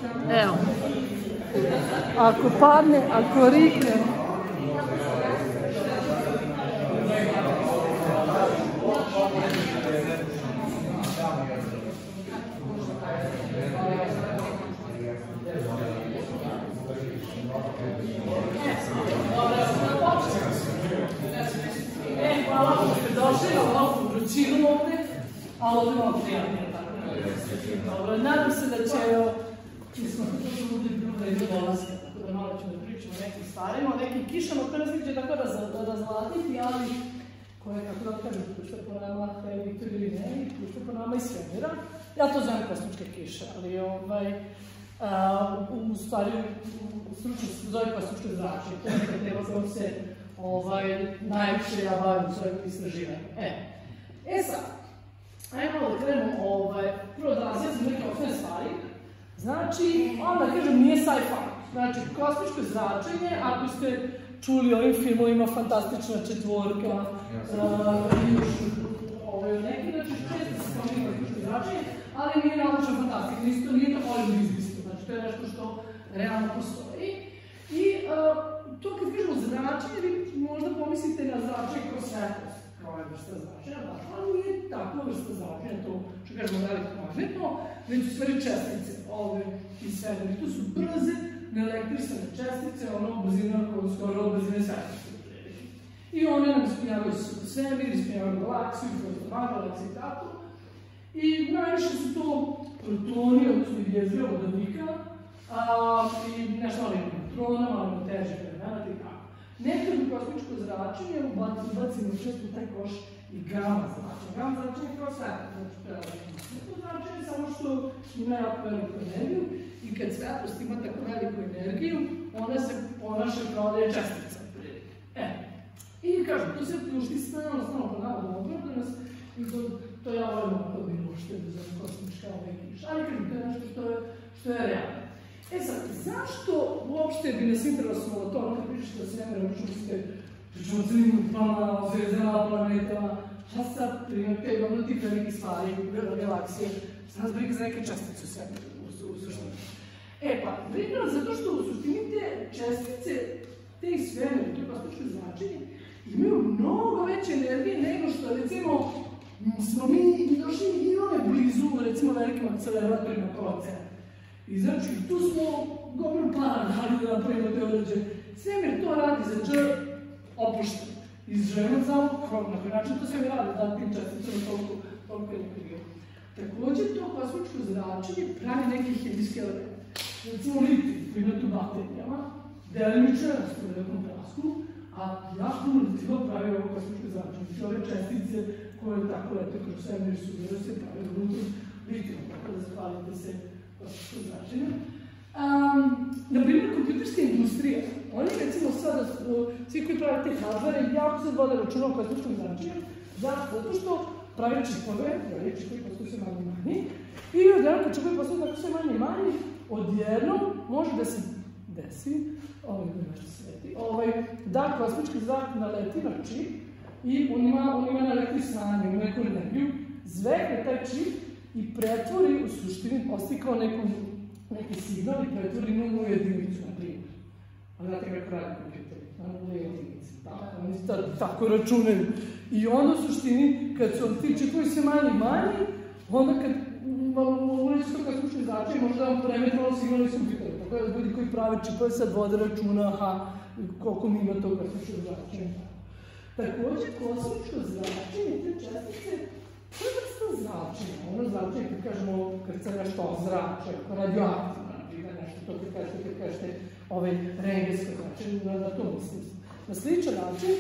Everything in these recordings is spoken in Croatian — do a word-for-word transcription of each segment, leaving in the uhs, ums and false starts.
Evo. Ako padne, ako rikne. Hvala što ste došli na ovu vrućinu ovde, a ovde malo prijatnije. Dobro, nadam se da će, mi smo to ljudi druga i dolaska, tako da malo ćemo da pričamo o nekim stvarima, o nekim kišama koje nas neće tako razvladiti, ali koje, kako da kažem, pušta po nama Viktor ili ne, i pušta po nama i svemira. Ja to zovem kosmičke kiše, ali u stvari stručno se zove kosmičko zračenje, to je neka tema koja se najviše ja bavim u svojim istraživanju. E sad, ajmo da krenemo, prvo da razjasnim neke osnovne stvari. Znači, onda kažem, nije sci-fi. Znači, kosmičko zračenje, ako ste čuli o ovim filmovima Fantastična četvorka, i još neki, znači, često se spominje kosmičko zračenje, ali nije naučna fantastika, nije to Hollywood izmislio, znači, to je nešto što realno postoji. I to kad kažemo zračenje, vi možda pomislite na zračenje kroz svetlost, kao je vrsta zračenja, ali nije takva vrsta zračenja, to što kažemo elektromagnetno, već su stvari čestice i svemir. To su brze, neelektrisane čestice, ono brzina koja je skoro brzine svetlosti. I one nam ispunjavaju svemir, ispunjavaju galaksiju, van galaksije i tako. I najviše su to protoni, odnosno jedrija vodovika, i nešto malo neutrona, malo težih elemenata i tako. Nekad u kosmičko zračenje ubacimo često u taj koš i gama zračenje. Gama zračenje je kao svetlost, znači prelazimo zračenje, samo što ima jako veliku energiju i kad svetlost ima tako veliku energiju, ona se ponaša kao da je čestica. I kažem, to se pljušti stalno, stalno po nama da obrada nas i to ja volim ako bi ušteno za kosmička kiša. Ali kažem, to je nešto što je realno. E sad, zašto uopšte bi nas interesovalo to, ono kad pričate o svemiru, pričamo o zvijezdama, o zvijezdama, planetama, šta sad primate, ono tip velikih stvari, galaksije, šta nas briga za neke čestice u svemiru, u suštini. E pa, briga nas zato što u suštini te čestice, te i svemiru, to je kosmičko zračenje, imaju mnogo veće energije nego što, recimo, smo mi došli i one blizu, recimo, velikim akceleratorima kao oceana. I znači, tu smo gomilu para dali da napravimo te uređaje. Svemir to radi za dž opušteno. Izželjeno samo na koji način to sve mi radi, da tim česticama toliko energije. Također, to kosmičko zračenje pravi neke hemijske elemente. Recimo, litij koji ima tu baterijama, delimično je u velikom prasku, a jako puno litiva pravi ovo kosmičko zračenje. Ove čestice koje tako lete kroz svemir su da se pravi unutra litijom, tako da zahvalite se kosmičko zračenje. Naprimjer, kompjuterska industrija, oni recimo sada, svi koji prave te hardware, jako se vode računa o kosmičkom zračenju, zato što pravi čipove, pravi čipovi postaju sve manje i manji, i odjednom kad čipovi postaju tako sve manje i manji, odjednom može da se desi, ovaj da nešto sveti, da kosmički zrak naleti na čip i on ima na elektrisanje, ima neku energiju, zvekne taj čip i pretvori u suštini, postavi kao neki signal i pretvori na nulu jedinicu, na primjer. A znate kako radi kompjuter, na nulu jedinici. Oni tako računaju. I onda u suštini, kad su ti čipovi sve manji i manji, onda kad uleći to kosmičko zračenje, može da vam premeti ono signal iz kompjutera. Tako da ljudi koji prave čipove sad vode računa, aha, koliko mi ima to kosmičko zračenje. Također, kosmičko zračenje, te čestice, to je vrsta zračenja. Ono zračenje, kad kažemo, kad se nešto ozrače, ako radioaktivno, nešto to kad kažete, kad kažete rengensko zračenje, na to mislim. Na sličan način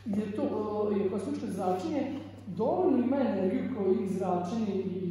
je kosmičko zračenje dovoljno ima energiju kao i zračenje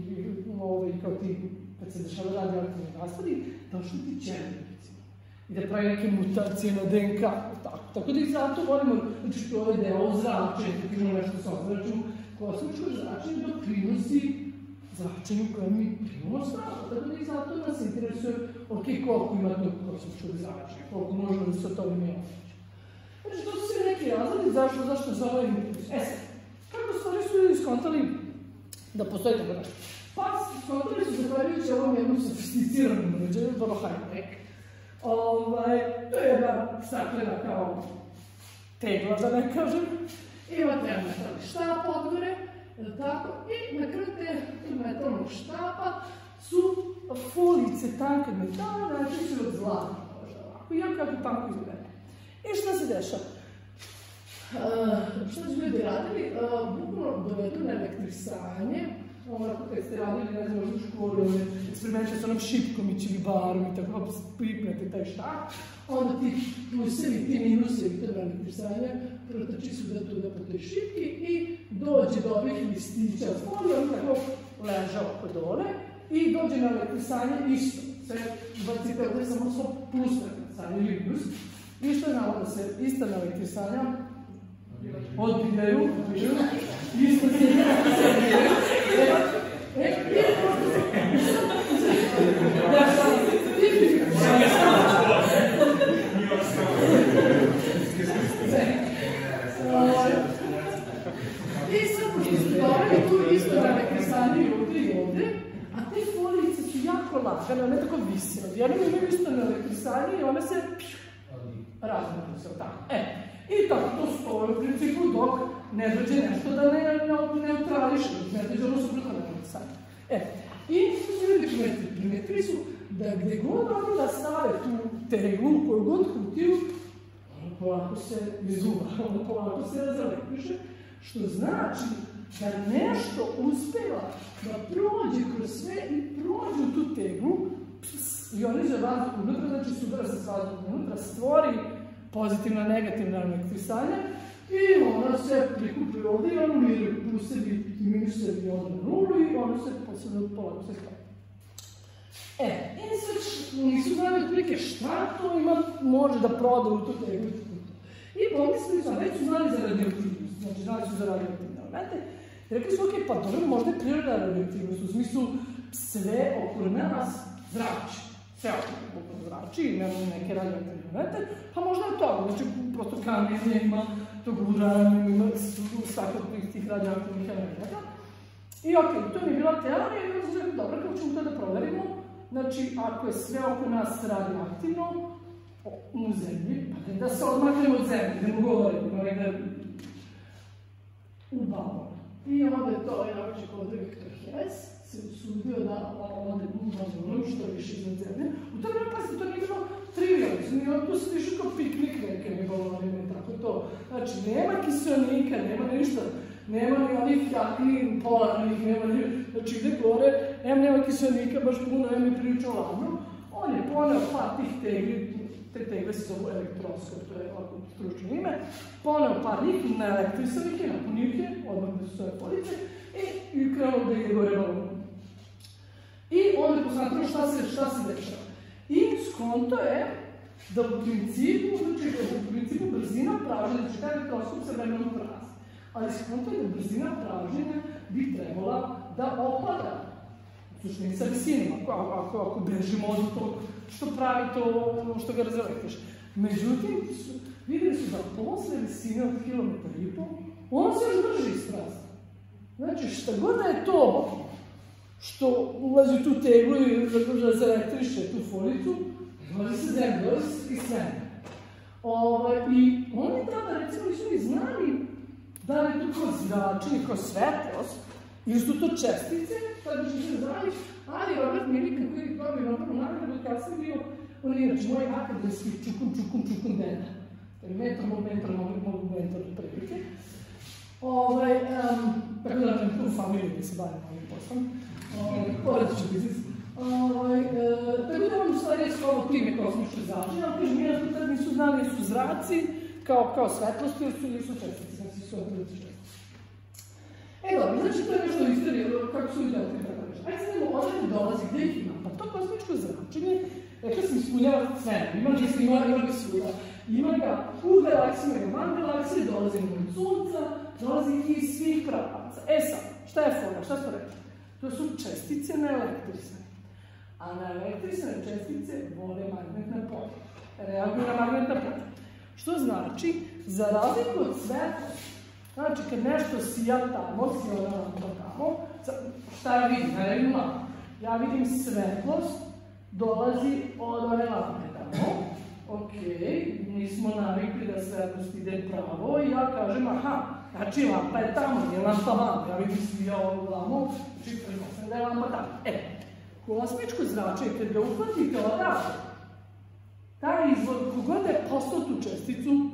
i kao ti, kad se dešava radioaktivni raspadi, da ošuti ćeliju, recimo. I da pravi neke mutacije na de en ka, tako da i zato volimo, znači što ovaj deo zračenje, kad imamo nešto sa ozračenjem, kosmičko zračenje doprinosi zračenju koje mi primamo strano. Tako da i zato nas interesuje, ok, koliko ima tog kosmičkog zračenja, koliko možemo da se o tome ne osjeća. Znači, to su sve neki razladi zašto se ovaj impuls. E sad, kako stvari su ljudi skontali da postoji tako nešto? Pa skontali su zahvaljujući ovom jednom sofisticiranom uređaju, vrlo high-tech. To je jedna staklena kao tegla, da ne kažem. Imate metalni štap odgore, tako, i na kraju te metalnog štapa su folice tanke metala, znači su od zlata, možda ovako, i jako kako tanko izgleda. I šta se dešava? Šta su ljudi radili? Bukvalno dovedu na elektrisanje, onako kad ste radili, ne znam, u školi, eksperimenče s onom šipkom i čilibarom i tako, pripnete taj štap, onda ti plusevi, ti minusevi toga elektrisanja protrči su da tuda po toj šipki i dođe do ovih listića od folije, on tako leža oko dole i dođe na elektrisanje isto. Sve bacite ovdje samo svo plus elektrisanje ili minus. I što je navodno se ista na elektrisanja odbijaju, isto se odbijaju. E, i pošto se... Ja sam... I sad, pošto ste dobili tu isto na elektrisanje i ovdje i ovdje, a te folijice su jako lagane, one tako visi. Jednom imaju isto na elektrisanje i one se razmiju se tako. E, i tako to stoje u principu dok ne dođe nešto da ne neutrališe, ne dođe ono suprotno na elektrisanje. E, i što su ljudi primetili? Primetili su da gde god oni da stave tu teglu, koju god kutiju, ono polako se izuva, ono polako se razelektriše, što znači da nešto uspeva da prođe kroz sve i prođe u tu teglu, ionizuje vazduh unutra, znači sudara se s vazduhom unutra, stvori pozitivno i negativno elektrisanje i ona se prikupi ovdje i anuliraju plusevi i minusevi od nulu i ona se posebno polako se stvori. E, i sad nisu znali otprilike šta to ima, može da proda u tu teglu. I pomislili su, a već su znali za radioaktivnost, znači znali su za radioaktivne elemente. I rekli su, ok, pa dobro, možda je priroda radioaktivnost, u smislu sve oko nas zrači. Sve oko zrači, imamo neke radioaktivne elemente, pa možda je to, znači prosto kamenje ima tog uranijuma, ima svakakvih tih radioaktivnih elementa. I ok, to mi je bila teorija i onda su rekli, dobro, kako ćemo to da proverimo? Znači, ako je sve oko nas radioaktivno, u zemlji, pa da se odmaknemo od zemlje, da mu govorimo, negdje u balonu. I onda je to Jaroček ovdje Viktor Hess se usudio da ode u balonu što više iznad zemlje. U to vreme, pazite, to nije bilo trivijalno, tu se više kao piknik neke mi balonima i tako to. Znači, nema kiselnika, nema ništa, nema ni onih jakih polarnih, nema ni, znači ide gore, em nema kiselnika, baš puno, em je pričao ladno. On je poneo par tih tegli, te tegle se zovu elektronskog, to je ovako stručno ime, poneo par njih na elektrisanih i napunio ih je, odmah da su svoje police, i krenuo da ide gore balon. I onda je posmatrao šta se, šta se dešava. I skonto je da u principu, znači u principu brzina pražnja, znači taj elektronskog se vremenom prazi, ali skonto je da brzina pražnjenja bi trebala da opada. Suštini sa visinom, ako, ako bežimo od tog što pravi to, što ga razelektriše. Međutim, vidjeli su da posle visine od kilometra i pol, on se još drži isprazni. Znači, šta god da je to što ulazi u tu teglu i razelektriše tu folicu, dolazi se zemlje, dolazi se i svemlje. I oni tada, recimo, nisu ni znali da li je to kao zračenje, kao svetlost, ili su to čestice, tada će se znali, ali Robert Millikan koji je dobio Nobelovu nagradu kad sam bio, on je inače moj akademski čukun, čukun, čukun dena. To je mentor, moj mentor, moj mentor prilike. Tako da nam tu familiju gdje se bavim ovim poslom. Poradit ću biznis. Tako da vam u stvari je slovo time kosmičke zračenja, ali kažem, jedan puta nisu znali su zraci kao svetlosti, ili su čestice, znači su odrediti čestice. E dobro, znači to je nešto u istoriji, kako su ljudi otkrili tako nešto. Ajde sad idemo odredno dolazi, gde ih ima? Pa to kosmičko zračenje, rekla sam, ispunjava sve, ima ga ima, ima ga svuda. Ima ga u galaksiji, ima ga van galaksije, dolazi od Sunca, dolazi iz svih pravaca. E sad, šta je fora, šta smo rekli? To su čestice na elektrisane. A na elektrisane čestice vole magnetna polja. Reaguju na magnetna polja. Što znači, za razliku od svetlosti, znači, kad nešto sija tamo, sija ono tamo, šta ja vidim? Ja vidim lampu. Ja vidim svetlost dolazi od ove lampe tamo. Ok, mi smo navikli da svetlost ide pravo i ja kažem, aha, znači lampa je tamo, nije lampa vamo. Ja vidim svi ovu lamu, znači pretpostavljam da je lampa tamo. E, kosmičko zračenje, kad ga uhvatite odavde, taj izvor, kogod je poslao tu česticu,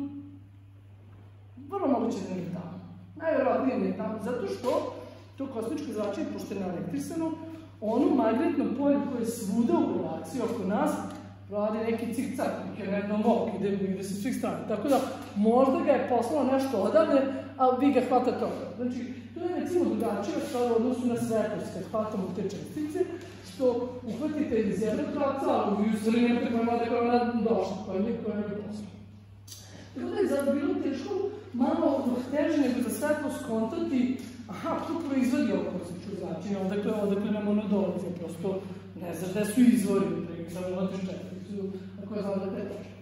vrlo moguće da nije tamo. Najvjerojatnije nije tamo, zato što to kosmičko zračenje, pošto je naelektrisano, ono magnetno polje koje je svuda u galaksiji oko nas, radi neki cik-cak, neki rednom vok, ide sa svih strana. Tako da, možda ga je poslao nešto odavde, ali vi ga hvatate odavde. Znači, to je recimo drugačija stvar u odnosu na svetlost, kad hvatamo te čestice, što uhvatite iz jednog pravca, ali vi u stvari nemate koja je ona došla, koja je poslao. Tako da je zato bilo teško, malo teže nego za svetlost kontati, aha, to proizvodi ovo kosmičko zračenje, odakle nam ono dolazi, prosto ne znaš gde su izvori, samo imate česticu, ako je znam da te došli.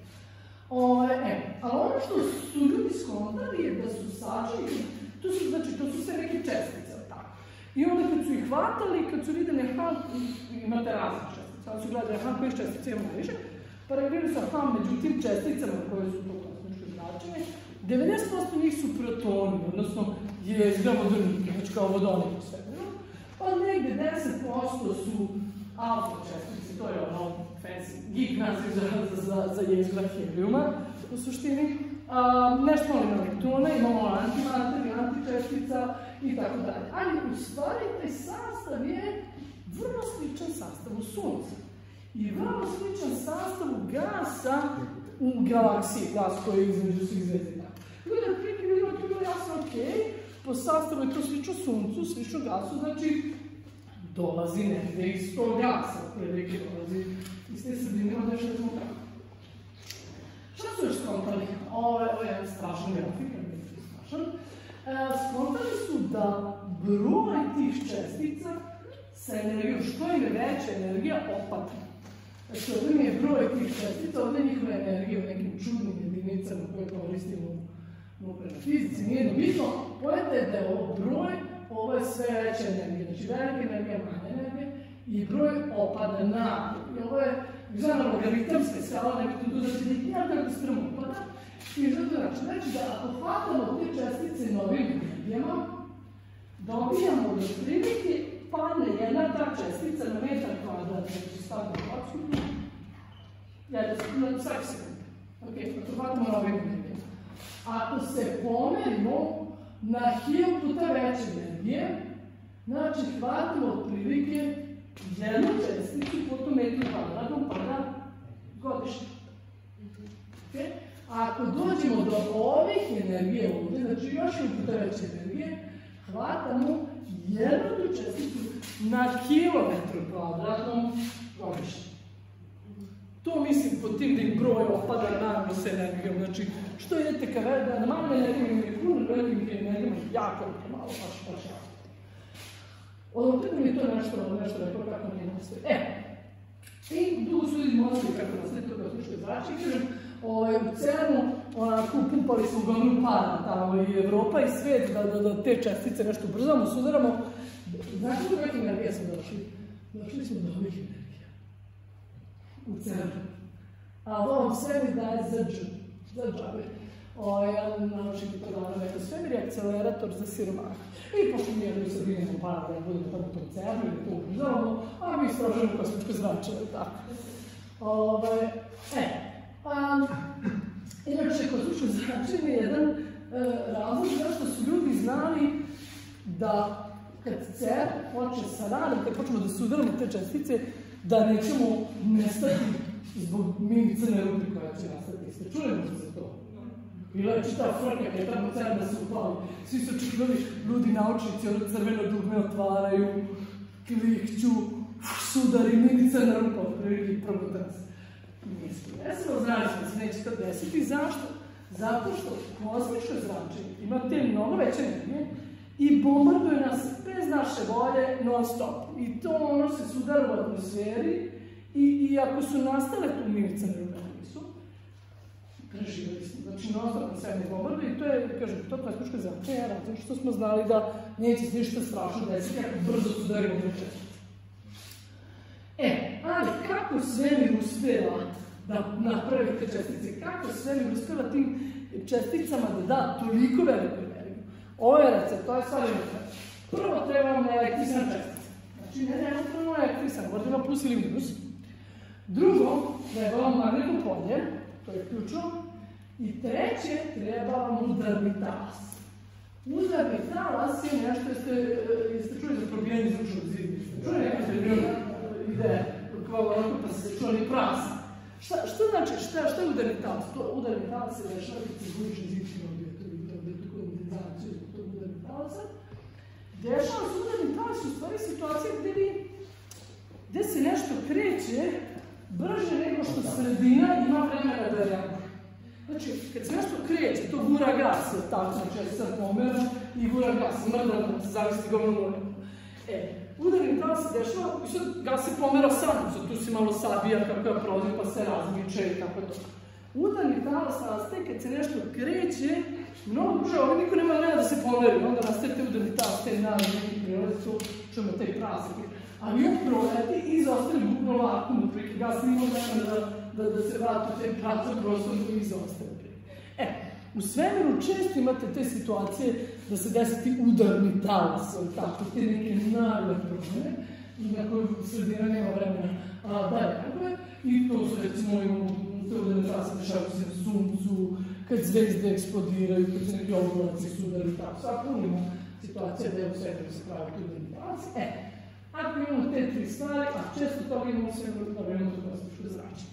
E, ali ono što su ljudi skontali je da su sačeli, to su, znači, to su sve neke čestice, tako. I onda kad su ih hvatali, kad su videli, aha, imate razne čestice, onda su gledali, aha, kojih čestice imamo više, pa rekli su, aha, među tim česticama koje su to kosmičko zračenje, devedeset posto njih su protoni, odnosno jezgra vodonike, znači kao vodonik u svemiru, pa negde deset posto su alfa čestice, to je ono fancy geek naziv za jezgra helijuma, u suštini. Nešto malo ima leptona, imamo antimater, antičestica i tako dalje. Ali u stvari taj sastav je vrlo sličan sastavu Sunca i vrlo sličan sastavu gasa u galaksiji, gas koji je između svih zvezda. Ljudi, otprilike vidimo, to je bilo jasno, ok, po sastavu je to slično Suncu, slično gasu, znači dolazi negde iz tog gasa, otprilike dolazi iz te sredine, onda još smo tako. Šta su još skontali? Ovo je jedan strašan grafik, ne je strašan. Skontali su da broj tih čestica sa energijom, što im je veća energija, opada. Znači, ovdje mi je broj tih čestica, ovdje njihova energija u nekim čudnim jedinicama koje koristimo u nuklearnoj fizici, nije jedno bitno. Pojete je da je ovo broj, ovo je sve veća energija, znači velika energija, manja energija i broj opada na. I ovo je, znam, logaritamska skala, nekako tu da se nikada kako strm opada. I zato znači da ako hvatamo te čestice novim energijama, dobijamo do prilike padne jedna ta čestica na metar kvadrat, znači stavimo kocku, jedan svaki sekund. Ok, ako hvatamo novim energijama. Ako se pomerimo na hiljadu puta veće energije, znači hvatamo otprilike jednu česticu po tom metru kvadratnom pada godišnje. A ako dođemo do ovih energije ovdje, znači još jedan puta veće energije, hvatamo jednu tu česticu na kilometru kvadratnom godišnje. To mislim pod tim da im broj opada naravno s energijom, znači što idete ka veda, na malo energijom ili puno velikim energijom, jako je malo, baš baš jako. Odopet mi je to nešto rekao kako nije nastoji. E, i dugo su ljudi mozili kako nastoji to kao slušaju zrači, kažem, u CERN-u onako pumpali smo glavnu para tamo i Evropa i svet da te čestice nešto ubrzamo, sudaramo. Znači do kakve energije smo došli? Došli smo do ovih energija u CERN-u. A ovom svemir daje za dž, za džabe. Jedan naučnik je to dano rekao, svemir je akcelerator za siromaha. I pošto mi je sad vidimo para da budemo tamo u tom CERN-u ili to ubrzavamo, a mi istražujemo kosmičko zračenje, tako. E, inače, kosmičko zračenje je jedan razlog zašto su ljudi znali da kad CERN počne sa radom, kad počnemo da sudaramo te čestice, da nećemo nestati zbog mini crne rupe koja će nastati. Ste čuli možda za to? Bila je čitava frka kada je tamo CERN da se upali. Svi su očekivali, ljudi naučnici, ono crveno dugme otvaraju, klikću, sudari, mini crna rupa, otprilike probudila se. Nije se to desilo, znali smo se neće to desiti. Zašto? Zato što kosmičko zračenje ima te mnogo veće energije i bombarduje nas bez naše volje non stop. I to ono se sudara u atmosferi i ako su nastale tu mini crne rupe, nisu, preživjeli smo. Znači, non-stop na sve bombardu i to je, kažem, to kosmičko zračenje je razlog što smo znali da neće se ništa strašno desiti kako brzo su darimo na čestice. E, ali kako svemir uspeva da napravi te čestice? Kako svemir uspeva tim česticama da da toliko veliku energiju? Ovo je recept, to je stvar jednostavno. Prvo treba vam električna čestica. Znači, ne jednostavno električna, možda ima plus ili minus. Drugo, treba vam magnetno polje, to je ključno. I treće, treba vam udarni talas. Udarni talas je nešto, jeste, jeste čuli za probijanje zvučnog zida. Čuli nekada je bilo ideja, kao onako pa se čuli prasa. Šta, šta znači, šta, šta je udarni talas? To udarni talas se dešava kad se zvučni zid probije, to je dobiti kondenzaciju zbog tog udarni talasa. Dešava se udarni talas u stvari situacija gde vi, gde se nešto kreće brže nego što sredina ima vremena da reaguje. Znači, kad se nešto kreće, to gura gas, je tako, znači ja sad pomeram i gura gas, mrdam, zavisi govno. E, udarni talas se dešava, i sad gas se pomera sam, sad tu se malo sabija kako ja prolazim, pa se razmiče i tako to. Udarni talas nastaje kad se nešto kreće, mnogo brže, ovdje niko nema vremena da se pomeri, onda nastaje te udarni talas, te naravno neki prirode, tu čujemo taj prasek. Avion proleti i zaostane bukvalno vakum, otprilike gas nima vremena da se vrati u taj pravcem prostoru i zaostane. E, u svemiru često imate te situacije da se desi ti udarni talas, tako, te neke nagle promene, na koje sredina nema vremena da reaguje, i to su recimo imamo te udarne talase dešavaju se na suncu, kad zvezde eksplodiraju, kad se neki oblaci su udarni talas, a puno ima situacija da je u svemiru se pravi udarni talas. E, ako imamo te tri stvari, a često toga imamo sve da imamo to kosmičko zračenje.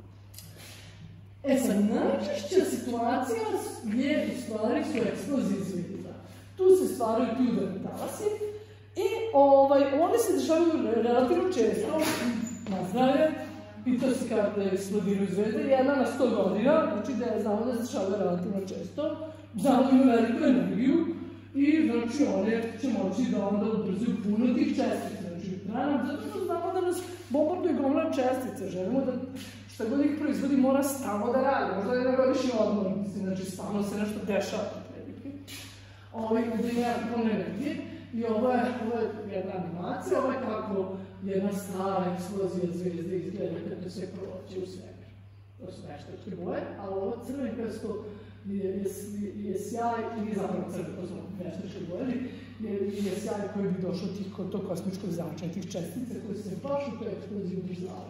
E sad, najčešća situacija je, u stvari, su eksplozije zvijezda. Tu se stvaraju ti udarni talasi i oni se dešavaju relativno često, na zdravlje, i to se kada eksplodiraju zvijezde, jedna na sto godina, znači da je znamo da se dešavaju relativno često, znamo da imaju veliku energiju i znači one će moći da onda ubrzuju puno tih čestica. Zato što znamo da nas bombarduje gomila čestice, želimo da šta god ih proizvodi mora stalno da radi, možda je na godišnji odmor, znači stalno se nešto dešava. Ovo je gdje ima puno energije i ovo je jedna animacija, ovo je kako jedna stara eksplozija zvijezde izgleda kada se proći u svemir. To su veštačke boje, ali ovo crvenkasto je sjaj, i nije zapravo crve, to smo veštačke boje, je sjaj koji bi došao kod tog kosmičkog zračenja, tih čestica koje se baš u toj eksploziji ubrzavaju.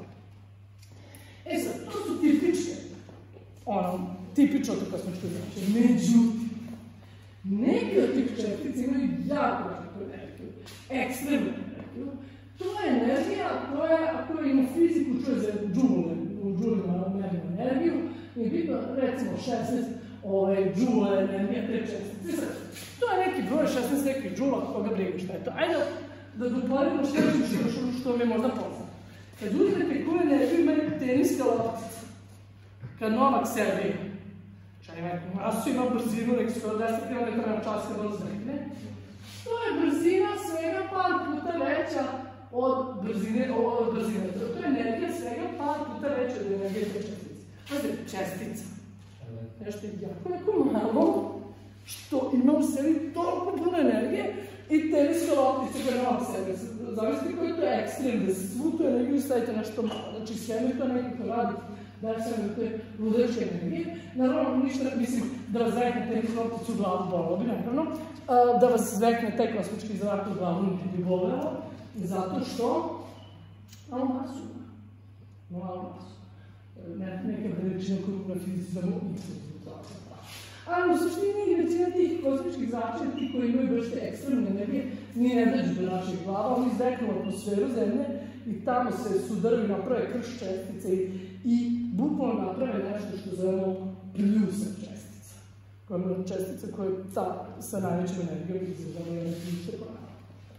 E sad, to su tipične, ono, tipično to kosmičko zračenje. Međutim, neke od tih čestica imaju jako veliku energiju, ekstremnu energiju. To je energija koja, ako ima fiziku, čuje za džule, u džulima merimo energiju, je bitno, recimo, šesnaest džula energija te čestice. To je neki broj, šesnaest nekih džula, koga briga šta je to. Ajde da doporedimo što je što vam je možda poznat. Kad uzmete koju energiju imaju teniska loptica, kad Novak servira, čaj neku masu, ima brzinu nekih sto deset kilometara na čas kad on zrekne, to je brzina svega par puta veća od brzine, od brzine. To je energija svega par puta veća od energije te čestice. Pazite, čestica. Nešto je jako neko malo, što ima u sebi toliko puno energije i teniska loptica koja nema u sebi. Zavisite koji to je ekstrem, da svu tu energiju stavite nešto malo. Znači, svemir to nekako radi, da je svemir te ludačke energije. Naravno, ništa, mislim, da vas zvekne teniska loptica u glavu, bolilo bi, naravno. Da vas zvekne taj kosmički zrak u glavu, ne bi bolelo. Zato što malo masu ima. Malo masu. Neka veličina koju na fizici da mogu nisam rezultata. Ali u suštini većina tih kosmičkih zračenja, ti koji imaju baš te ekstremne energije, nije ne dođu do naših glava, oni izdeknu atmosferu zemlje i tamo se sudaraju, naprave krš čestice i bukvalno naprave nešto što zovemo pljusak čestica. Čestice koje sa najvećom energijom izazvaju pljusak ponavlja.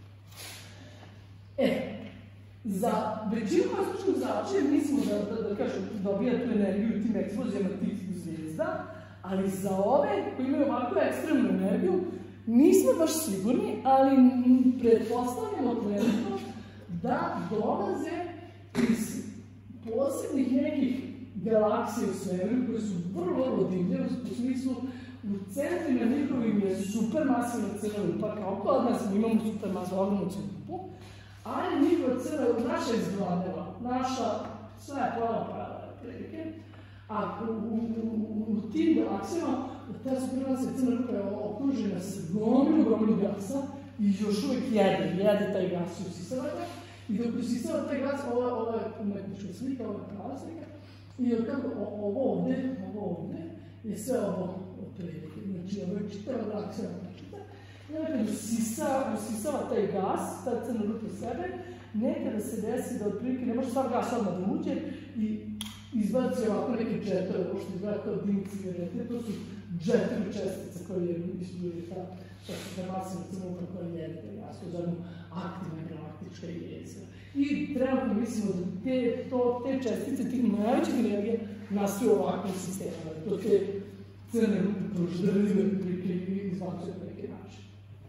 E, za većinu kosmičkog zračenja mislimo da, da kažem, dobija tu energiju tim eksplozijama tih zvijezda, ali za ove koji imaju ovako ekstremnu energiju nismo baš sigurni, ali pretpostavljamo trenutno da dolaze iz posebnih nekih galaksije u svemiru koje su vrlo, vrlo divlje, u smislu u centrima njihovim je supermasivna crna rupa, kao kod nas mi imamo supermasivnu ogromnu crnu rupu, ali njihova crna rupa, naša izgledava, naša, sve je plana prava prilike, a u, u, u, u tim galaksijama ta supermasivna crna rupa je okružena sa gomilu, gomilu gasa i još uvijek jede, jede taj gas i usisava ga. I dok usisava taj gas, ova, ova je umetnička slika, ova je prava slika, i kako ovo ovdje, ovo ovdje, je sve ovo otprilike. Znači, ovo je čitava galaksija čita. I onda kad usisava, usisava taj gas, ta crna rupa sebe, nekada se desi da otprilike ne može sav gas odmah da uđe i izbaci ovako neke džetove, ovo što izgleda kao dim cigarete, to su džetovi čestica koje je izbili ta supermasivna crna rupa koja jede taj gas, to zovemo aktivna galaktička jezgra. I trenutno mislimo da te, to, te čestice, tih najvećih energija nastaju u ovakvim sistemama. To te crne rupe proždrljive i izbacuje na neki način.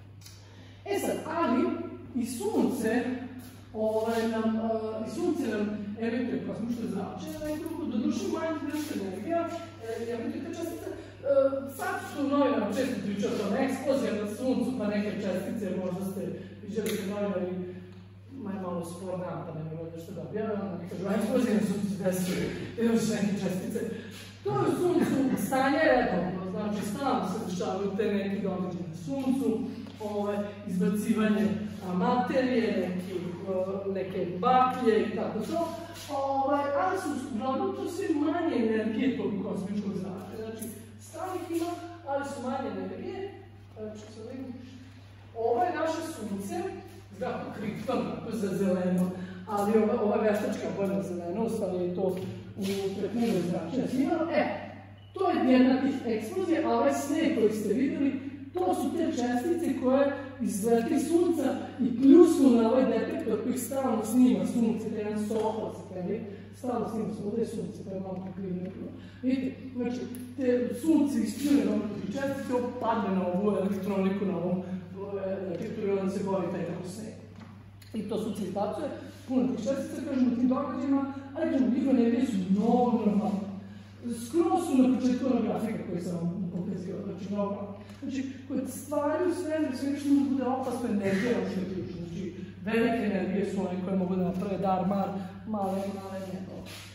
E sad, ali i sunce, ovaj, nam, uh, i sunce nam emituje kosmičko zračenje, nekako do duše manje vrsta energija, e, emituje te čestice. Uh, sad su novinari često pričali o tome, eksplozija na suncu, pa neke čestice, možda ste viđali da novinari maj malo spor dan, pa ne mogu nešto da objavljam, onda mi kažu, a eksplozija na suncu se desuje, još neke čestice. To je u suncu stanje redovno, znači stalno se dešavaju te neki događaje na suncu, ovaj, izbacivanje a, materije, neki, o, neke baklje i tako to, ovaj, ali su uglavnom to sve manje energije tog kosmičkog zračenja. Znači, stalnih ima, ali su manje energije. Znači, sad vidim, ovo je naše sunce, zato kripton, tako za zeleno, ali ova, ova veštačka bojna zelena, ostalo je to u prepunoj zračenja snimano. E, to je jedna tih eksplozija, a ovaj sneg koji ste vidjeli, to su te čestice koje izleti sunca i pljusnu na ovaj detektor koji stalno snima sunce, to je jedan sohor se tebi, stalno snima sunce, ovdje je sunce, to je malo pokrivno. Vidite, znači, te sunce ispljune na ovih čestice, ovo padne na ovu elektroniku, na ovom detektoru i on se boji taj tako sneg. I to sunce izbacuje, puno tih čestica, kažemo, tim događajima, ali kažemo, njihove energije su mnogo normalne. Skoro su na početku onog grafika koji sam vam pokazio, znači mnogo. Znači, kod stvari u svemiru, sve što može bude opasna energija, ono što je ključno. Znači, velike energije su one koje mogu da naprave dar, mar, male, male, neko.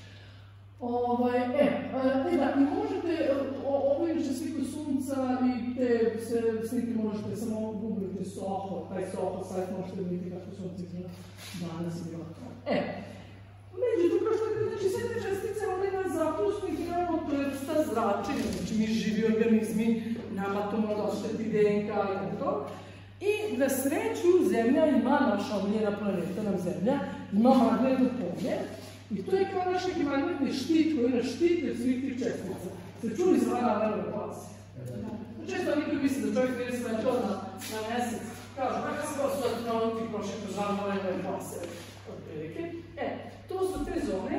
Ovaj, e, e, da, i možete, ovo inače sliku sunca i te sve slike možete samo googlite Soho, taj Soho sajt možete vidjeti kako sunce izgleda danas i bilo to. E, međutim, kao što je, znači sve te čestice one nas zapusnu i gledamo to je vrsta zračenja, znači mi živi organizmi, nama to može ošteti D N K i tako to. I na sreću Zemlja ima, naša omiljena planeta nam Zemlja, ima magnetno polje. I to je kao naš neki magnetni štit koji nas štiti od svih tih čestica. Ste čuli za vanavljene glasi? Često oni koji misle da čovjek nije sletao na, na mesec, kažu, kako se kao su astronauti prošli kroz vanavljene glase? E, to su te zone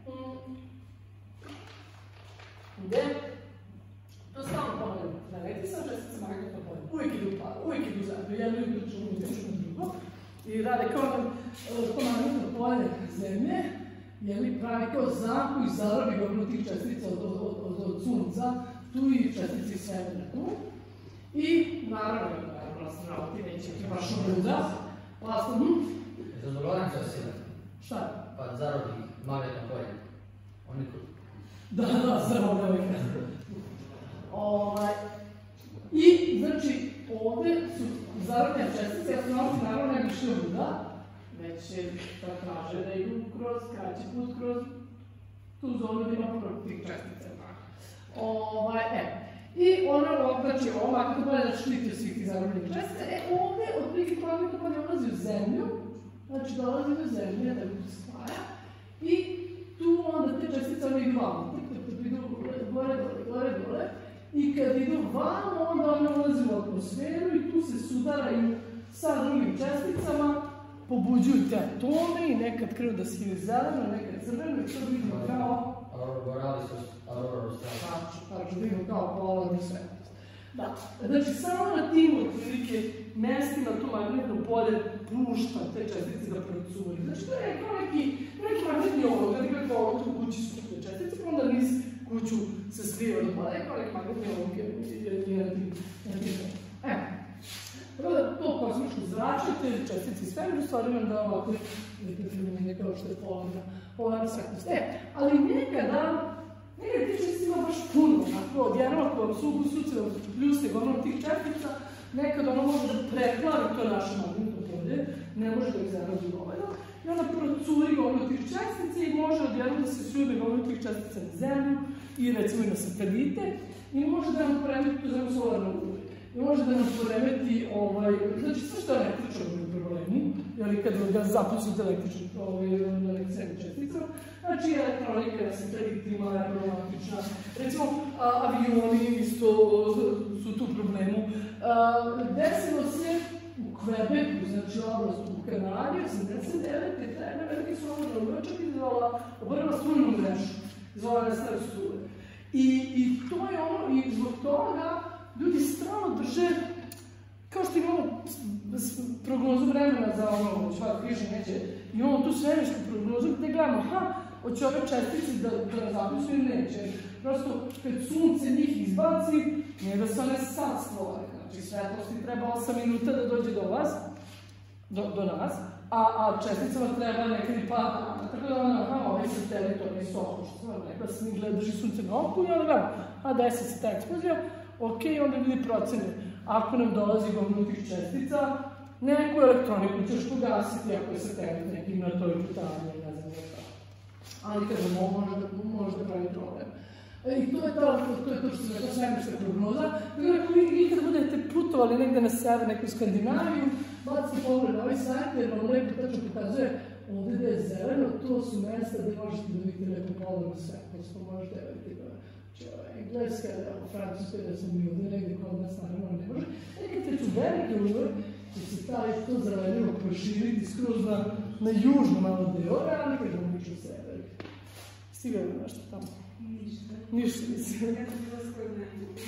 gde to stalno ponavljamo. Planeti sa česticama magnetno polje. Uvijek idu padu, uvijek idu zajedno, jedno i drugo, drugo, drugo. I rade kao nam magnetno polje Zemlje, jeli, pravi kao zamku i zarobi glavno tih čestica od, od, od, od sunca, tu i čestici svemira tu. I naravno, naravno, astronauti neće ti baš obruda. Vlastno, hm? Za Lorenzo si? Šta? Pa zarobi magnetno polje. Oni koji... Da, da, zarobi ovaj kraj. Ovaj, I, znači, ovdje su zarobljene čestice, astronauti naravno ne bi šli obruda, već će da traže da idu kroz kraći put, kroz tu zonu da ima prvo tih čestica. Ovaj, e, I ono, znači, ovo magnetno polje da štiti od svih tih zarobljenih čestica, e, ovdje, od prilike magnetno polje ulazi u Zemlju, znači dolazi do Zemlje, da se spaja, i tu onda te čestice one idu vamo, tako idu gore, dole, gore, dole, i kad idu vamo, onda one ulazi u atmosferu i tu se sudaraju sa drugim česticama, pobuđuju te atome i nekad krenu da si zeleno, nekad crveno i to vidimo kao... Aurora borealis, aurora australis. Tačno, tačno, vidimo kao polarni svetlost. Da, znači samo na tim otprilike mestima to magnetno polje pušta te čestice da procuri. Znači to je kao neki, neki magnetni olog, kad igra kao olog u kući su te čestice, pa onda zviva do daleko, ali magnetne lomke i energetike. Evo. Tako da to kosmičko zračitelj, čestice i svemir, u stvari nam da ovako nekaj kao što je polarna svetlost. E, ali nekada, nekada ti čestice ima baš puno, onako, odjednom ako su suceva pljusne gomnom tih čestica, nekada ono može da preklavi to naše magnetno polje, ne može da ih zaradi dovoljno, i onda procuri gomno tih čestica i može odjednom da se sudne gomno tih čestica na zemlju i recimo i na satelite i može da nam poremeti tu zemlju solarno ulje. I može da nam poremeti, znači sve što je električno u problemu, jer kada ga zapucite električnim česticom, znači elektronika, satelitima, aeronautična, recimo avioni isto su tu problemu. Desilo se u Quebecu, znači oblast u Kanadi, osamdeset devete jedna velika slobodna uločak izvala obrva strujnu mrežu, izvala na stare struje. I to je ono, i zbog toga ljudi strano drže, kao što imamo prognozu vremena za ono, svak križe neće, imamo tu svemirsku prognozu gde gledamo, aha, hoće ove čestice da nas zapisuju ili neće. Prosto, kad sunce njih izbaci, nije da se one sad stvore. Znači, svetlosti treba osam minuta da dođe do vas, do nas, a česticama treba nekad i par dana. Tako da ono, aha, ovaj satelit, ovaj soho, što sam vam rekla, da se mi gleda, drži sunce na oku i onda gledamo, a desi se ta eksplozija, ok, onda ljudi procene. Ako nam dolazi gomno tih čestica, neku elektroniku ćeš pogasiti ako je satelit nekim na toj putanji, ne znam je tako. Ali kada može da pravi problem. I to je to što se rekao svemirska prognoza. Ako vi kada budete putovali negde na sever, neku Skandinaviju, bacite pogled na ovaj sajt, jer vam lepo tačno pokazuje ovde gde je zeleno, to su mesta gde možete da vidite lepo polovnu svetlost, pa možete da vidite Engleska, Francuska, da sam mi ovde negde kod nas, naravno ne može. Nekad te ću velike uve, će se taj to zelenilo proširiti skroz na južno malo deo, ali kada vam niču sever. Stigao li nešto tamo? Ništa. Ništa nisam. Ja sam bila skoro na jugu.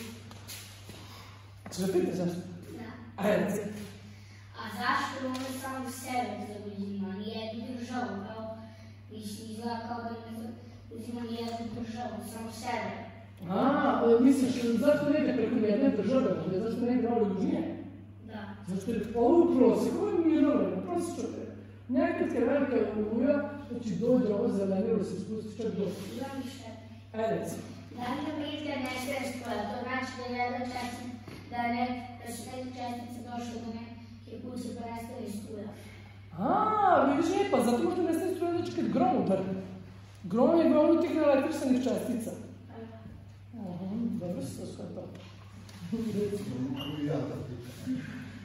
Češ da pitaš zašto? Da. Ajde, reci. A zašto ono samo sever zauzima nijednu državu, kao izgleda kao da ne uzima nijednu državu, samo sever? A, misliš, zašto ne ide preko jedne države, zašto ne ide ovo južnije? Da. Zašto je ovo u prosjeku, ovo je mirno, prosječno je. Nekad kad velika oluja, znači dođe ovo zelenilo se spusti čak do... Da mi še. Ajde, reci. Da li nam vidite nesestva, to znači da je jedna čestica, da su neke čestice došle do neke kuće pa nestane struja. A, vidiš nije, pa zato možda nestane struja znači kad grom udarne. Grom je grom tih električanih čestica. Dobro se to shvatao. Ja da pitam.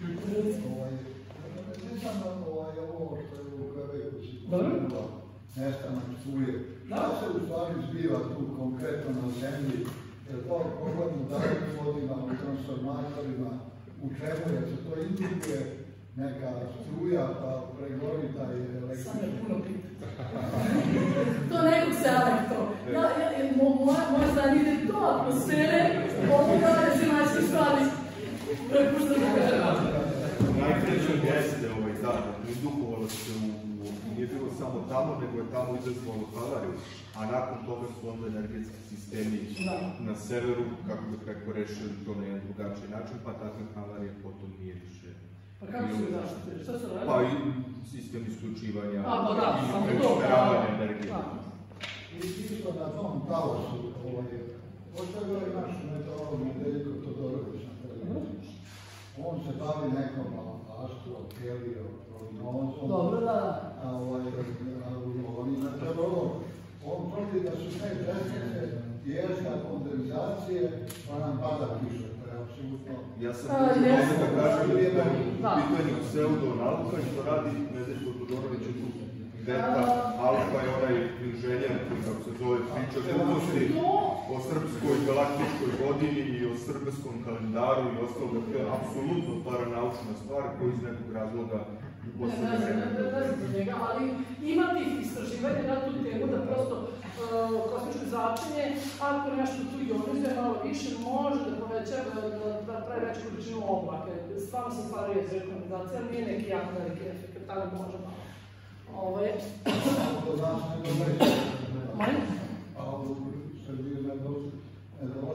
Ne znam ovo što je u Quebecu si spomenula, nestanak struje. Šta se u stvari zbiva tu konkretno na zemlji? Jer to pogledno dalekovodima, u transformatorima, u čemu je se to indikuje neka struja pa pregori taj električni. Sam je puno pitati. To nekog se to. Moje znanje ide do atmosfere, ovo da je zemaljske stvari. Prepuštam da kažem. Najpreće jeste ovaj dan, indukovalo se u... Nije bilo samo tamo, nego je tamo izazvalo havariju, a nakon toga su onda energetski sistemi na severu, kako bih rekao, rešili to na jedan drugačiji način, pa takve havarije potom nije više. Pa kako su ih zaštitili? Šta su radili? Pa i sistem isključivanja i preusmeravanja energije. I isto na tom talosu, ostavio je naš meteorolog Nedeljko Todorović na televiziji. On se bavi nekom astro, kelio, prognozom. Dobro, da. On je meteorolog. On tvrdi da su te čestice jezda kondenzacije, pa nam pada kiša. To je apsolutno... Ja sam ovdje da kažem da je pitanje pseudonauka i što radi Nedeljko Todorović je tu. Delta, Alfa je onaj inženjer koji, kako se zove, priča gluposti o srpskoj galaktičkoj godini i o srpskom kalendaru i ostalo, da je apsolutno paranaučna stvar koja iz nekog razloga u poslednje vreme. Ne znam njega, ali ima tih istraživanja na tu temu da prosto kosmičko zračenje, ako nešto tu ionizuje malo više, može da povećava, da pravi veću količinu oblaka. Stvarno se stvaruje kondenzacija, ali nije neki jako veliki efekt, tada može malo. Ovo je... Kod nas ne domeće. Molim? A u Srbiji ne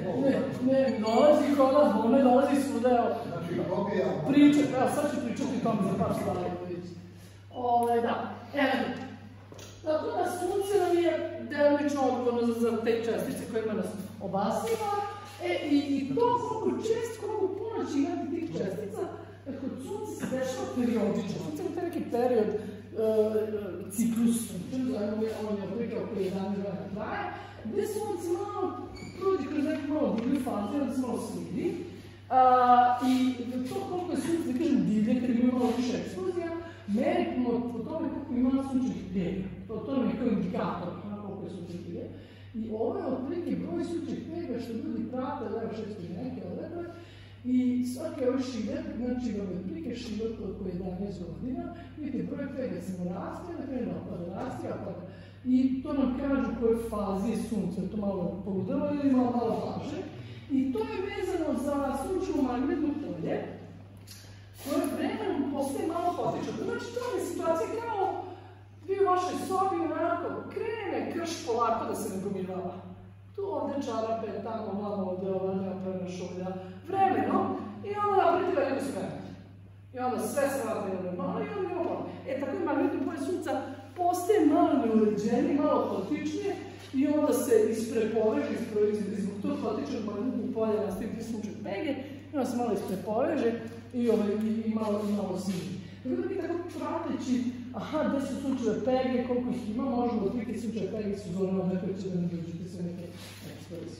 ne dolazi kod nas, bome dolazi svuda, evo. Znači, probijamo. Pričati, evo, sad ću pričati tome za par stvari. Ove, da, evo. Tako da sunce nam je delimično odgovorno za te čestice kojima nas obasiva. E, i to koliko čest, koliko puno će imati tih čestica, kod sunce se dešava periodično. Sunce je taj neki period ciklus, on je otprilike oko jedanaest godina traje, gde sunce malo prođe kroz neku malo divlju fazu, onda se malo slidi. I to koliko je sunce, da kažem, divlje, kad ima malo više eksplozija, merimo po tome koliko ima sunčanih pega. To nam je kao indikator koliko je sunčanih pega. I ovo je otprilike broj sunčanih pega što ljudi prate, da je šesto i neke odredbe. I svaki ovaj šiber, znači ovo je otprilike šiber oko jedanaest godina, vidite, broj pega se mu raste, na kraju napada, raste, napada. I to nam kaže u kojoj fazi je sunce, to malo poludalo ili malo malo blaže. I to je vezano za sunčevo magnetno polje, koje vremenom postaje malo potično. Znači, to je situacija kao vi u vašoj sobi onako krene krš polako da se ne gomilava. Tu ovde čarape, tamo malo ovde ova napravljena šolja, vremeno, i onda napravite veliko sve. I onda sve se vrati normalno i onda imamo. E, tako je magnetno polje sunca postaje malo neuređenije, malo potičnije i onda se isprepoveže, zbog tog potičnog magnetnog polja nastavi ti sunčane pege, i onda se malo isprepoveže i malo sniži. Tako da mi tako prateći, aha, gde su sunčeve pege, koliko ih ima, možemo otprilike sunčeve pege su zone ovdje koje će da ne dođete sve neke eksplozije.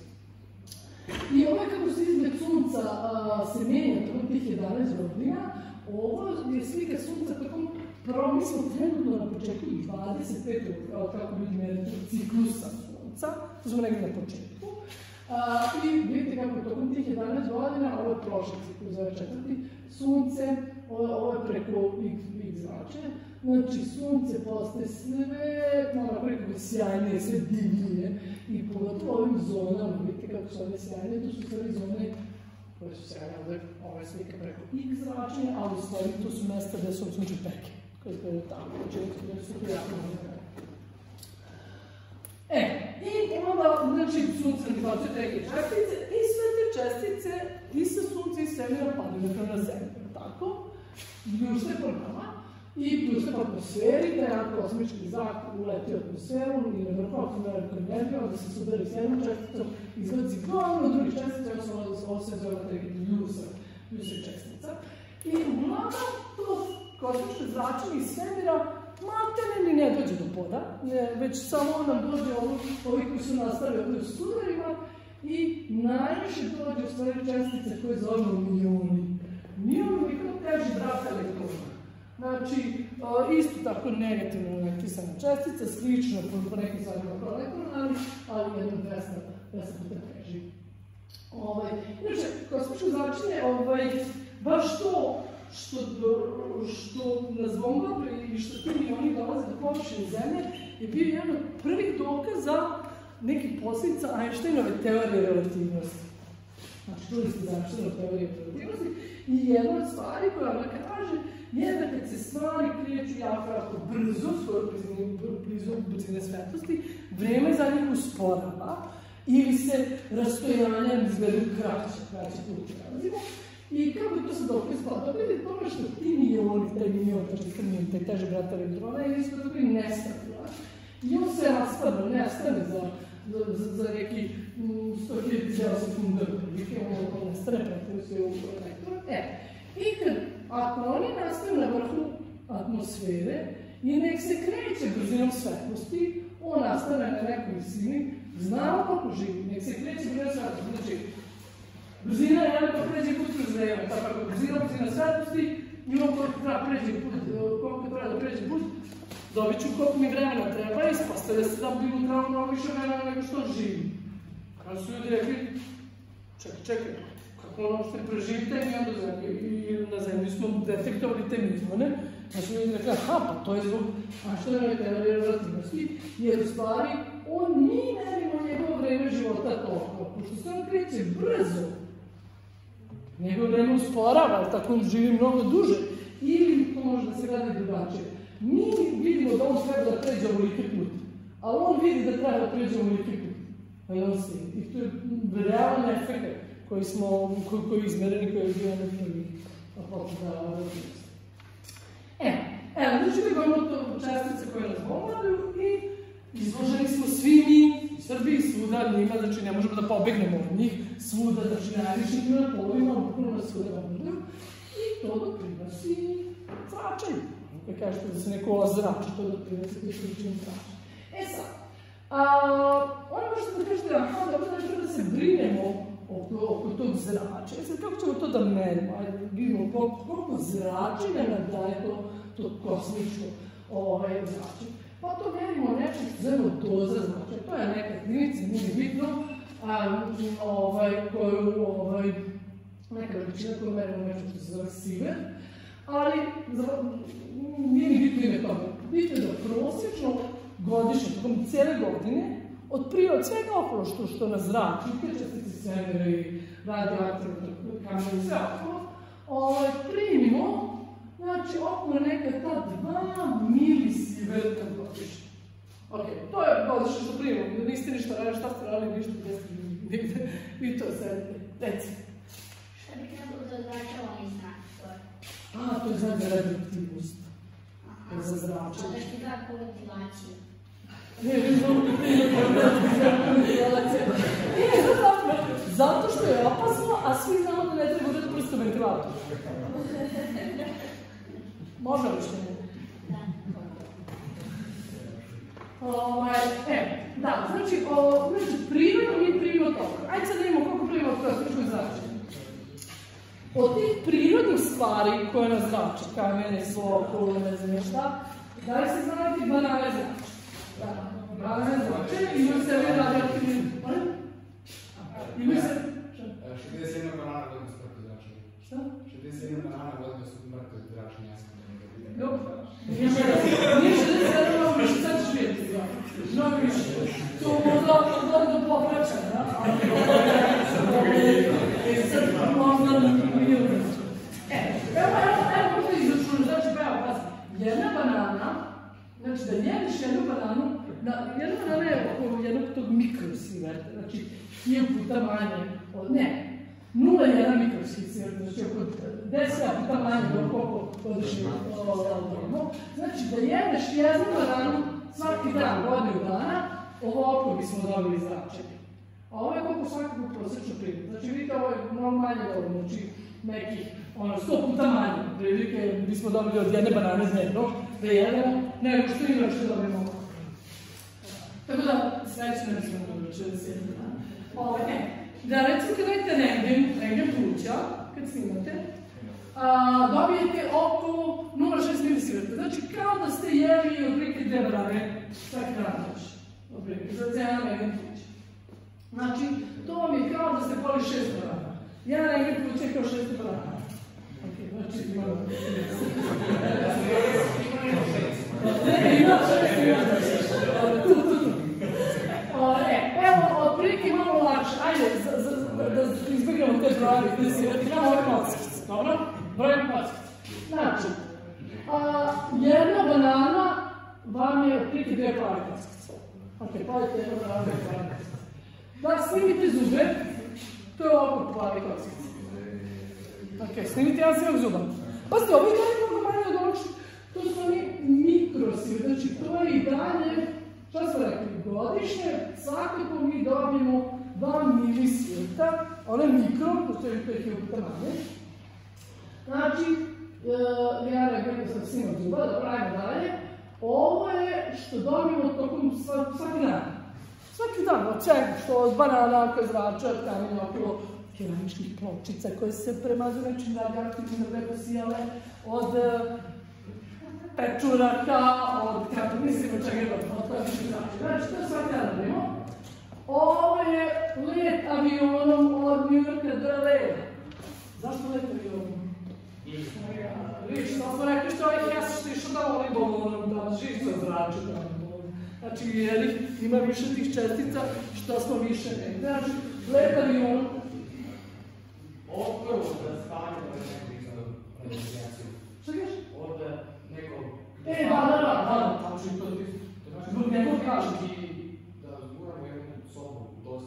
I ovo je kako se izgled sunca se menja tokom tih jedanaest godina, ovo je slika sunca kako prvo mi smo trenutno na početku dvadeset petog kako ljudi merite ciklusa sunca, to smo negdje na početku. I vidite kako tokom tih jedanaest godina, ovo je prošli ciklus za četvrti, sunce, ovo je preko x zračenja, znači sunce postaje sve, malo preko sjajnije, sve divnije i pogotovo ovim zonama, vidite kako su ove sjajne, to su sve zone koje su sjajne, ovo je slika preko x zračenja, ali u stvari to su mesta gde su sunče peke, koje je tamo, gde su to jako mnogo. E, i onda, znači, sunce izbačuje neke čestice i sve te čestice i sa sunca i svemira padaju na zemlju, tako? Pljušte po nama i pljušte po atmosferi, da je kosmički zrak uleti u atmosferu i na vrhu atmosferu energiju, onda se sudari s jednom česticom, izlazi glavno drugih čestica, ovo se zove ljusa čestica. I uglavnom to kosmičko zračenje iz svemira materne ni ne dođe do poda, već samo nam dođe ovi koji su nastali ovdje u sudarima i najviše dođe u stvari čestice koje zovemo milijoni. Milijoni je kao teži brat elektrona. Znači, isto tako negativno elektrisana čestica, slično po nekim stvarima kao elektron, ali jedno dvesta puta teži. Inače, kosmičko zračenje, baš to što nas bomba i što ti milioni dolaze do površine zemlje je bio jedan od prvih dokaza nekih posljedica Einsteinove teorije relativnosti. Znači, čuli ste za Einsteinove teorije relativnosti i jedna od stvari koja ona kaže je da kad se stvari kreću jako, jako brzo, skoro blizu brzine svetlosti, vreme za njih usporava ili se rastojanja izgledaju kraće, kraće puće nalazimo. I kako je to sad dobro ispada? Dobro je tome što ti milioni, taj milion, taj teže brat elektrona, je isto tako i nestabilan. I on se raspada, nestane za neki sto hiljada sekunda, on nestane, pretaju se u elektron. E, i kad, ako oni nastaju na vrhu atmosfere i nek se kreće brzinom svetlosti, on nastane na nekoj visini, znamo kako živi, nek se kreće brzinom svetlosti, znači, brzina je jedan ko pređe put kroz vreme, tako ako brzina, brzina svetlosti, i on koliko treba pređe put, koliko treba da pređe put, dobit ću koliko mi vremena treba i ispostavlja se da bi mu trebalo mnogo više vremena nego što živi. Kada su ljudi rekli, čekaj, čekaj, kako ono što preživite mi onda zemlji, i na zemlji smo detektovali te milijone, pa su ljudi rekli, aha, pa to je zbog Einsteinove teorije relativnosti, jer u stvari on mi merimo njegovo vreme života toliko, pošto se on kreće brzo, njegovo vreme usporava, tako on živi mnogo duže, ili to može da se gleda drugačije. Mi vidimo da on treba da pređe ovoliki put, a on vidi da treba da pređe ovoliki put. I to je realan efekt koji smo, koji je izmeren i koji je bio na prvih potreba radnosti. E, evo, znači da govorimo to čestice koje nas bombarduju i izloženi smo svi mi, u Srbiji, svuda, njima, znači ne možemo da pobegnemo od njih, svuda, znači najviših na polovima, bukvalno nas svuda bombarduju i to doprinosi zračenju. Kako kažete da se neko ozrači, to doprinosi količinu zračenja. E sad, ono možete da kažete, aha, dobro, znači treba da se brinemo oko tog zračenja. Sad, kako ćemo to da merimo? Ajde, vidimo koliko zračenja nam daje to kosmičko zračenje. Pa to merimo nešto što zovemo doza zračenja. To je neka jedinica, nije bitno, koju, neka veličina koju merimo nešto što se zove sievert, ali nije ni bitno ime toga. Bitno je da prosječno godišnje, tokom cijele godine, od prije, od svega okolo što nas zrači, te čestice svemira, radioaktivne kamene i sve okolo, primimo, znači, okolo neka ta dva milisieverta godišnje. Ok, to je godišnje što primimo, niste ništa radili, šta ste radili, ništa, gdje ste nigde, vi to sedite, reci. Šta bi trebalo da zračavanje znači? A, to je znak za radioaktivnost. Za zračenje. Da što da po ventilaciju. Ne, vi znamo da ti je ventilacija. Nije, zato što je opasno, a svi znamo da ne treba udati prst u ventilator. Može li što ne? Da. E, da, znači, prirodno mi primimo toga. Ajde sad da imamo koliko primimo od kosmičkog zračenja. Od tih prirodnih stvari koje nas zrače, kamene, svokolo, ne znam šta, da li se znati banane zrače? Da, banane zrače, imaju se ove radioaktivne... Imaju se... šezdeset jedna banana vodne su mrtve zračenje. Šta? šezdeset jedna banana vodne su mrtve zračenje, jasno. Dobro. Nije šezdeset jedna, mnogo više, sad ćeš vidjeti. Mnogo više. To možda do popraća, da? Sad možda nije uvrći. E, evo, evo, evo, možda izračunu, znači, evo, pazi, jedna banana, znači da jedeš jednu bananu, jedna banana je oko jednog tog mikrosieverta, znači hiljadu puta manje od, ne, nula zarez jedan mikrosieverta, znači oko deset puta manje od koliko godišnje odmah. Znači da jedeš jednu bananu svaki dan, godinu dana, ovoliko bismo dobili zračenje. A ovo je koliko svakako prosječno prima. Znači vidite, ovo je mnogo manje dobro, znači nekih, ono, sto puta manje, prilike bismo dobili od jedne banane dnevno, da jedemo, nego što ima što dobijemo ovako. Tako da, sveći ne bismo dobili će da sjedimo dana. E, da recimo kad idete negdje, negdje pluća, kad snimate, dobijete oko nula zarez šest milisieverta. Znači kao da ste jeli otprilike dve banane svaki dan znači. Otprilike, za cijena negdje pluća. Znači, to vam je kao da ste poli šest banana. Ja negdje pluća je kao šest banana. Ok, znači imamo... Ne, ima šest, ima šest. Evo, otprilike imamo lakše. Ajde, da izbjegnemo te brojevi. Imamo ove kockice, dobro? Brojne kockice. Znači, jedna banana vam je otprilike dve plave kockice. Ok, pavite jednu bananu, dve plave kockice. Da snimite zube, to je ovako plave kockice. Ok, snimite jedan svijeg zuba. Pazite, ovo je dalje mnogo manje od ovog što... To su oni mikrosieverti, znači to je i dalje, šta smo rekli, godišnje, svakako mi dobijemo dva milisieverta, ono je mikro, to je hiljadu puta manje. Znači, ja rekao sam snimam zuba, da pravimo dalje, ovo je što dobijemo tokom svaki dan. Svaki dan, od čega, što od banana koje zrače, od kamenja okolo keramičkih pločica koje se premazuju nečim radioaktivnim reposijale, od pečuraka, od kako mislim od čega je od toga što zrače. Znači, to je svaki dan dobijemo. Ovo je let avionom od New Yorka do L A. Zašto let avionom? Viš, to smo rekli što ja sam išao da volim balonom, da živ sa zračem. Znači, jer ima više tih čestica, što smo više negdje. Znači, let avionom. Ovo prvo da stavimo da nekog radiografiju. Šta kažeš? Od nekog... E, da, da, da, znači to ti... Zbog nekog kažem. Da zguramo jednu sobu, dosta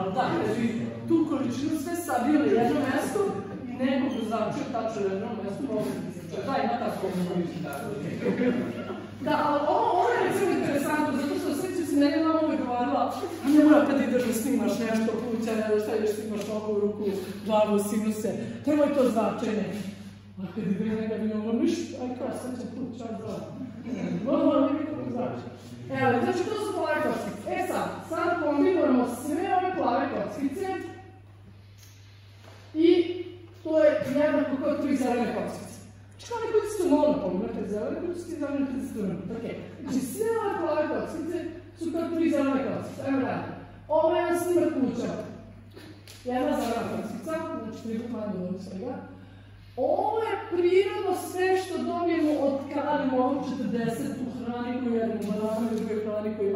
ali da, znači, tu količinu sve stavio na jedno mesto i nekog označio tačno na jednom mestu, može da se čuje. Da, ima tako količina. Da, ali ovo je recimo interesantno, zato što sveći se mene mama uvijek govorila, a ne mora kad ideš da snimaš nešto, pluća, ne da šta ideš snimaš ovu ruku, glavu, sinuse, nemoj to značenje. A kad ide njega bi ovo ništa, aj kao sad će pluća, da. Ovo ne bi kako znači. Evo, znači to su plave kockice. E sad, sad kombinujemo sve ove plave kockice i to je jednako kao tri zelene kockice. Znači kao neko isto monopol, imate zelene kockice i zelene kockice. Znači sve ove plave kockice su kao tri zelene kockice. Evo radimo. Ovo je jedan snimak pluća. Jedna zelena kockica, znači tri put manje od svega. Ovo je prirodno sve što dobijemo od kada imamo četrdeset u hrani koju jedemo, bananu i drugoj hrani koju